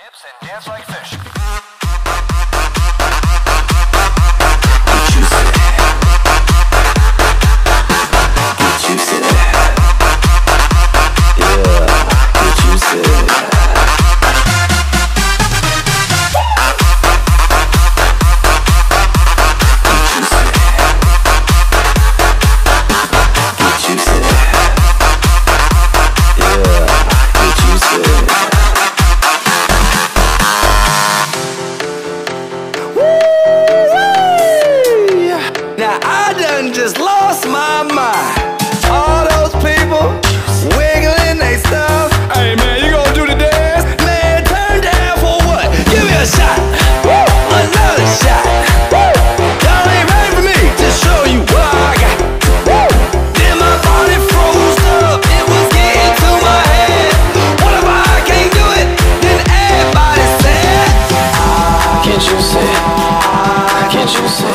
hips and dance like fish. Just lost my mind. All those people wiggling they stuff. Hey man, you gonna do the dance? Man, turn down for what? Give me a shot. Woo! Another shot. Woo! Y'all ain't ready for me to show you what I got. Woo! Then my body froze up. It was getting to my head. What if I can't do it? Then everybody said, can't you say? Can't you say?